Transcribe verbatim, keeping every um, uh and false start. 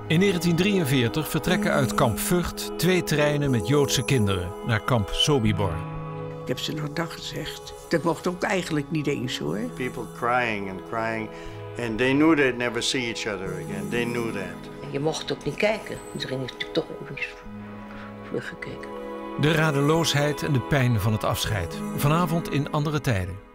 In negentien drieënveertig vertrekken uit kamp Vught twee treinen met Joodse kinderen naar kamp Sobibor. Ik heb ze nog dag gezegd. Dat mocht ook eigenlijk niet eens hoor. People crying and crying and they knew they'd never see each other again. They knew that. Je mocht ook niet kijken. Iedereen heeft natuurlijk toch ook eens vlug gekeken. De radeloosheid en de pijn van het afscheid. Vanavond in Andere Tijden.